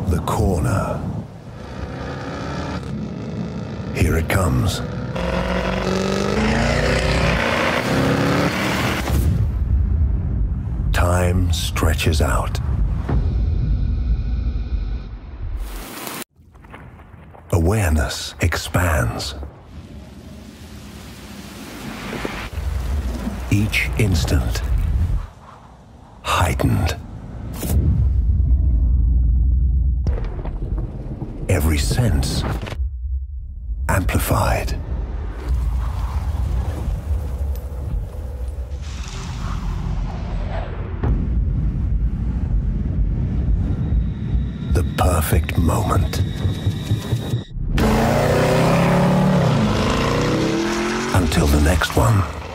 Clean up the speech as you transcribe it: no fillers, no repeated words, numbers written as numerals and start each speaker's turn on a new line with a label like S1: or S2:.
S1: the corner. Here it comes. Time stretches out. Awareness expands. Each instant heightened. Every sense amplified. The perfect moment. Until the next one.